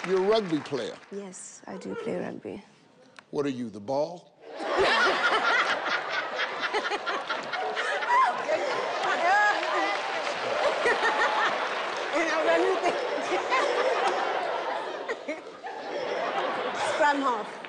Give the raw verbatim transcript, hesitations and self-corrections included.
You're a rugby player. Yes, I do play rugby. What are you, the ball? Scrum half.